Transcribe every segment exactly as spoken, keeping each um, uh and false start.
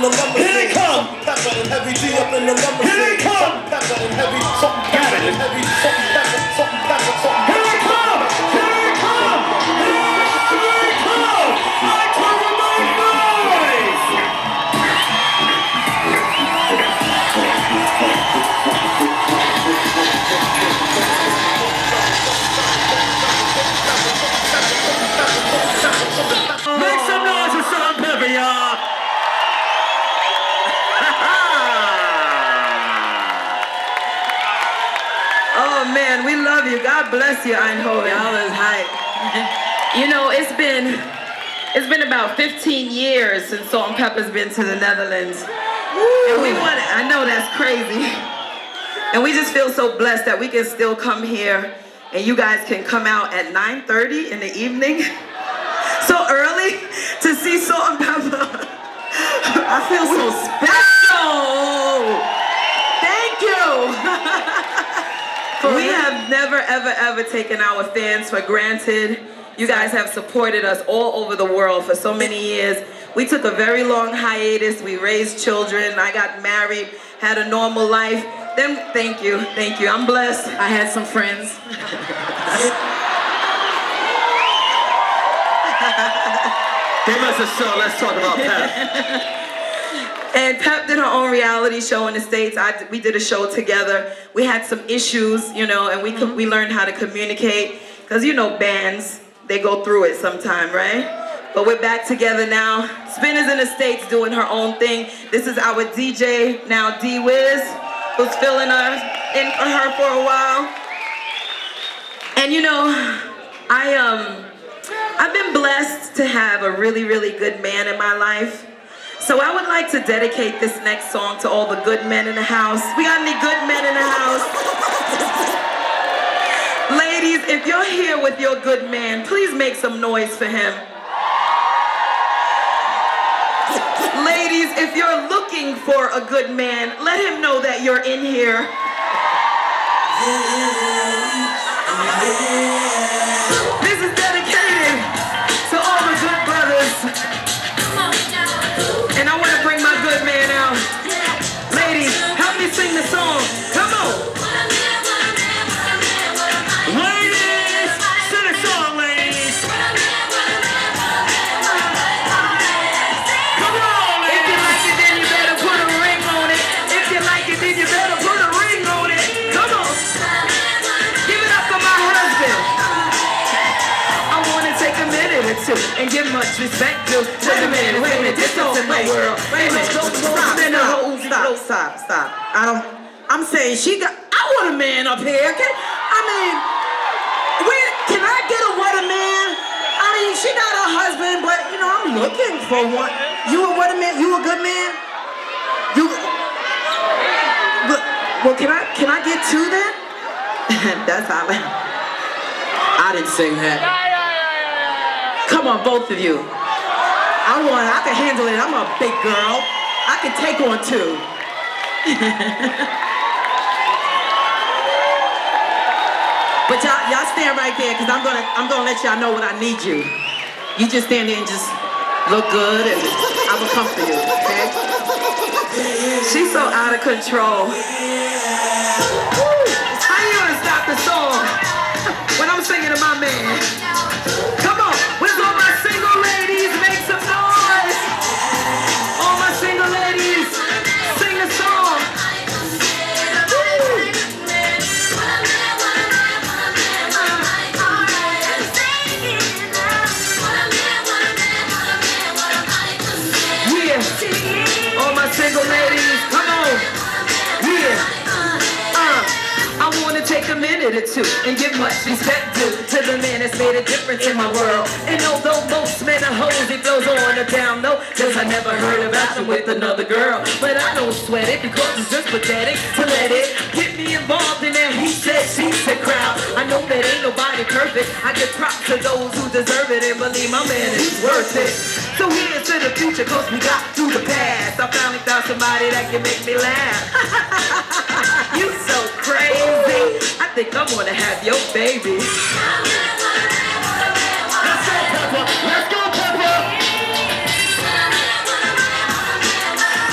the limousine. Here they come. Pepper and heavy D up in the limousine. Here they come. Pepper and heavy, salt and pepper and heavy, salt and pepper, salt and pepper, salt and pepper. Here they come. Here they come. Here they come. I cover my noise. Make some noise for Salt and Pepper, y'all. Oh man, we love you. God bless you, Eindhoven. Y'all is hype. You know, it's been it's been about fifteen years since Salt and Pepper's been to the Netherlands. Woo. And we want I know that's crazy. And we just feel so blessed that we can still come here and you guys can come out at nine thirty in the evening. So early to see Salt and Pepper. I feel so special. Thank you. We have never, ever, ever taken our fans for granted. You guys have supported us all over the world for so many years. We took a very long hiatus. We raised children. I got married, had a normal life. Then, thank you, thank you. I'm blessed. I had some friends. They must have saw. Let's talk about Pep. And Pep did her own reality show in the States. I, we did a show together. We had some issues, you know, and we mm-hmm. we learned how to communicate. Because, you know, bands, they go through it sometime, right? But we're back together now. Spinner's in the States doing her own thing. This is our D J, now D-Wiz, who's filling her in for her for a while. And, you know, I, um... I've been blessed to have a really, really good man in my life. So I would like to dedicate this next song to all the good men in the house. We got any good men in the house? Ladies, if you're here with your good man, please make some noise for him. Ladies, if you're looking for a good man, let him know that you're in here. This is dedicated to all the good brothers. And I want to bring my good man out. Ladies, help me sing the song. Come on. Ladies, sing a song, ladies. Come on, ladies. If you like it, then you better put a ring on it. If you like it, then you better put a ring on it. Come on. Give it up for my husband. I want to take a minute or two and give much respect to. Wait a minute, wait a minute, this is in my world. Wait a minute, stop, stop, stop, stop. I don't, I'm saying she got, I want a man up here. Can, I mean, where, can I get a what a man? I mean, she got a husband, but you know, I'm looking for one. You a what a man? You a good man? You, but, well, can I, can I get two then? That's how I, I didn't sing that. Come on, both of you. I want, I can handle it. I'm a big girl. I can take on two. But y'all, y'all stand right there, cause I'm gonna, I'm gonna let y'all know when I need you. You just stand there and just look good, and I will come for you. Okay? She's so out of control. Woo. How you gonna stop the song when I'm singing to my man? Come on, where's all my single ladies? Make some noise. All my single ladies, sing a song. Woo. Yeah, all my single ladies, come on. Yeah. I wanna take a minute or two and give much respect to, to the man that's made a difference in my world. And although most men are hoes, it goes on a down low, cause I never heard about him with another girl. But I don't sweat it because it's just pathetic to let it get me involved in that he said, she said crowd. I know that ain't nobody perfect. I give props to those who deserve it and believe my man is worth it. So here's to the future cause we got through the past. I finally found somebody that can make me laugh. You so crazy. I think I'm gonna have your baby. Let's go, Peppa. Let's go, Peppa.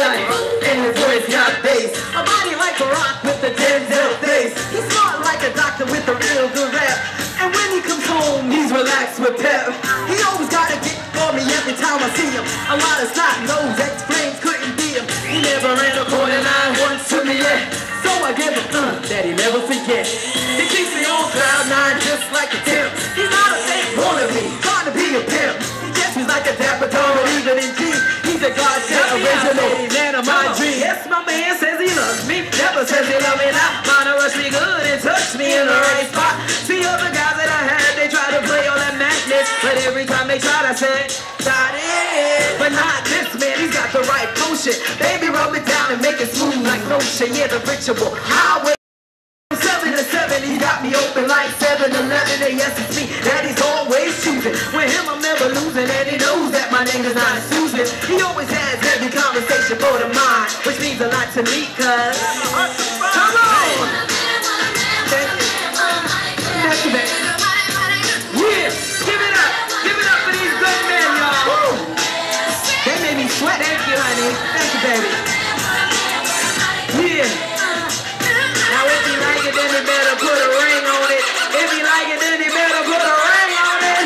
life, and his voice got bass. A body like a rock with a Denzel face. He's smart like a doctor with a real good rap. And when he comes home, he's relaxed with pep. He always got a gift for me every time I see him. A lot of snot nose X-Flames couldn't be him. He never ran a quarter nine once to me yet. So I give him uh, that he never forget. He keeps me on cloud nine just like a tip. He's not a fake wannabe, trying to be a pimp. He dresses like a dapper dog, but even in jeans, he's a godsend original man of my dream. Yes, my man says he loves me, never says he loves me not. Mine rush me good and touch me in the right spot. See other guys that I had, they try to play all that madness, but every time they tried, I said, got it. But not this man, he's got the right potion. Baby, rub it down and make it smooth like lotion. Yeah, the ritual highway. Seven to seven, he got me open like seven eleven. And yes, it's me that he's always choosing. With him, I'm never losing, and he knows that my name is not Susan. He always has every conversation for the mind, which means a lot to me, cuz. Come on! Thank you. Thank you, baby. Yeah, give it up. Give it up for these good men, y'all. They made me sweat. Thank you, honey. Thank you, baby. Yeah. Now if you like it, then you better put a ring on it. If you like it, then you better put a ring on it.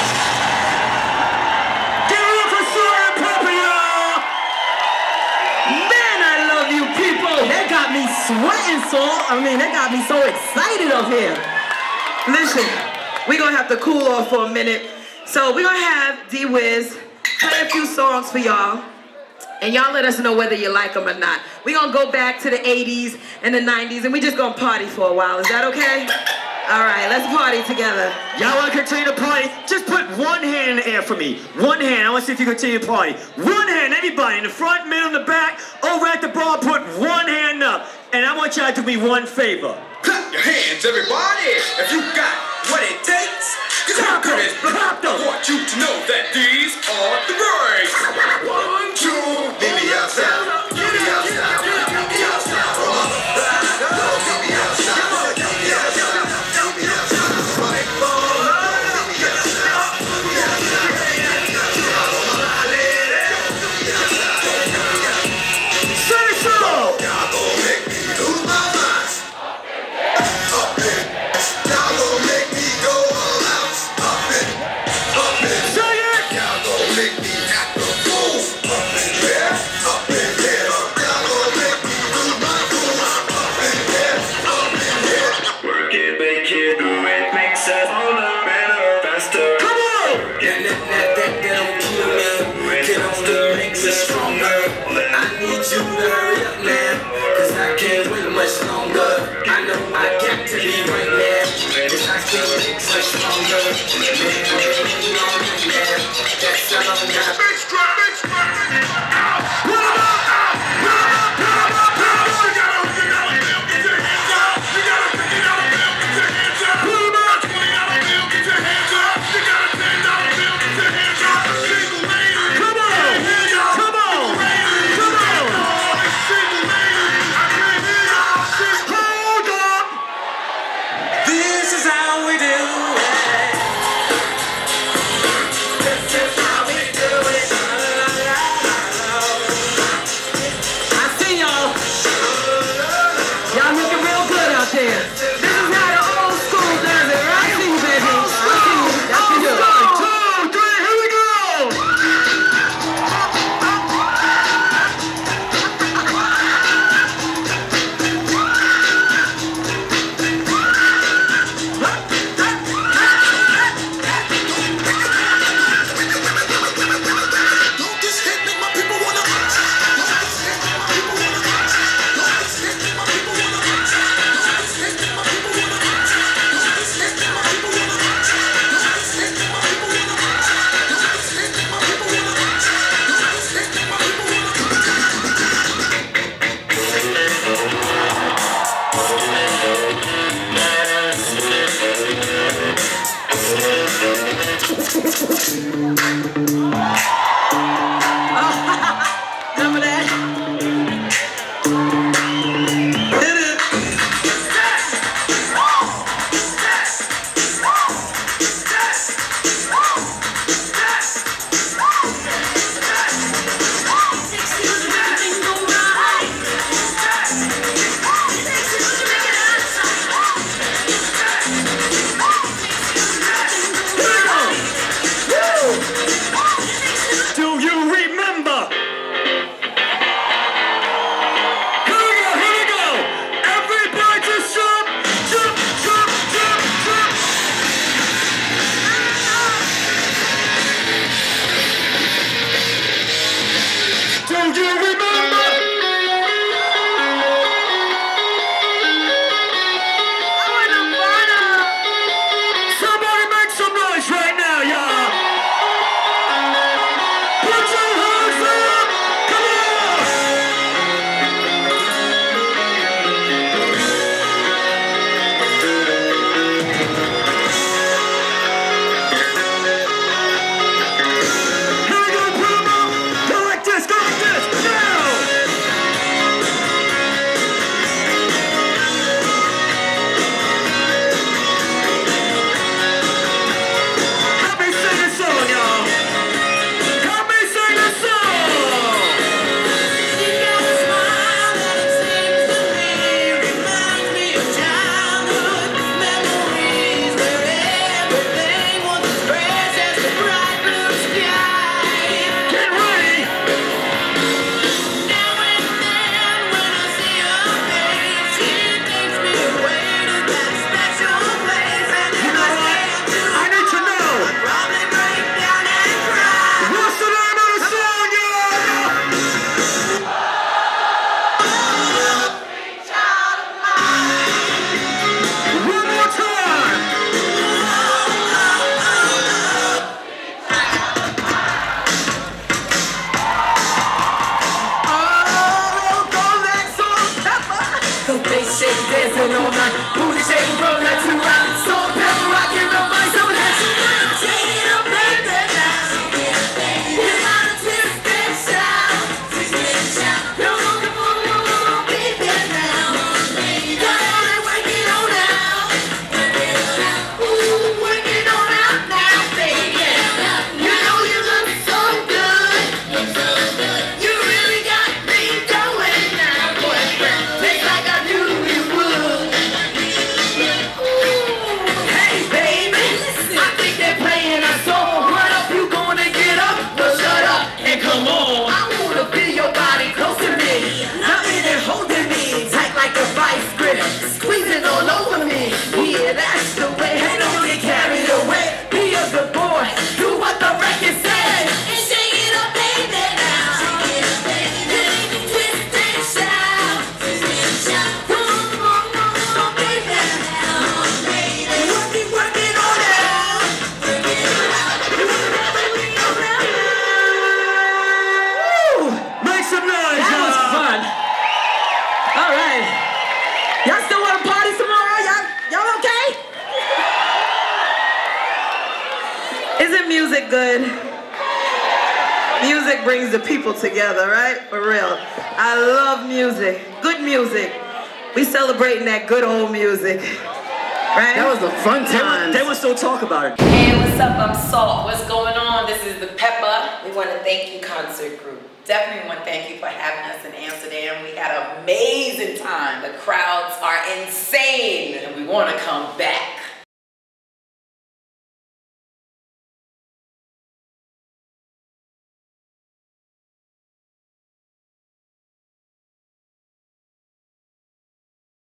Give it up for Sir and Pepa, y'all. Man, I love you people. They got me sweating so, I mean, they got me so excited up here. Listen, we're gonna have to cool off for a minute. So we're gonna have D-Wiz play a few songs for y'all. And y'all let us know whether you like them or not. We're gonna go back to the eighties and the nineties, and we just gonna party for a while. Is that okay? All right, let's party together. Y'all wanna continue to party? Just put one hand in the air for me. One hand, I wanna see if you continue to party. One hand, everybody, in the front, middle, and the back, over at the bar, put one hand up. And I want y'all to do me one favor. Clap your hands, everybody, if you got what it takes. Cause I'm good Clap them. I want you to know that these are the breaks. One, two, meet me outside. Meet me outside. Meet me outside. Meet me outside. Meet me outside. Meet me outside. Right for love. Meet me outside. Meet me outside. Say so! Y'all gon' make me lose my mind. Up in. Y'all gon' make me go all out. Up in. Up in. Say it! Y'all gon' make me act a fool. Up in there. Up in there. Y'all gon' make me lose my cool. Up in there. Up in there. Work it, make it, do it, makes us older, better, faster. Come on! And that, that, that, that don't kill me, it only makes us stronger. I need you to hurry up now, cause I can't wait much longer. I know I got to be right now, cause I can't make us stronger. Man, I ain't long now, that's all I got. Big strap, big strap. Put 'em up! Put 'em up! Put 'em up! Put 'em up! You gotta, you gotta feel, get your hands up. You gotta, you gotta feel, get your hands up. Put 'em up! twenty dollar bill, get your hands up. You got a ten dollar bill, get your hands up. Single lady. Come on! I can't hear y'all. Come on! Come on! Oh, it's single lady. I can't hear y'all. Single. Hold up! This is how we do it. This is how we do it. rocking all night. Booty shaking from left to right. Salt, pepper, rocking the mic. So let's shake it up, baby, now. You gotta twist and shout. Come on, come on, come on, baby, now. Come on and work it on out. Ooh, work it on out now, baby. You know you look so good. You really got me going now, boyfriend. Just like I knew you would. Hey, baby, I think they're playing a song. What up, you gonna get up? Well, shut up and come on. I wanna feel your body close to me, loving and holding me tight like a vice grip, squeezing all over me. Yeah, that's the way. Hey, don't get carried away. Be a good boy, do what the record says, and shake it up, baby, now. Twist and shout. Come on, come on, come on, baby. Work it, work it on out. Woo! Make some noise, That was y'all. fun. All right. Y'all still want to party tomorrow? Y'all, y'all okay? Isn't music good? Music brings the people together, right? For real. I love music. Good music. We celebrating that good old music. Right? That was a fun They time. would, they would still talk about it. Hey, what's up? I'm Salt. What's going on? This is the Pepa. We want to thank you, Concertgroup. Definitely want to thank you for having us in Amsterdam. We had an amazing time. The crowds are insane, and we want to come back.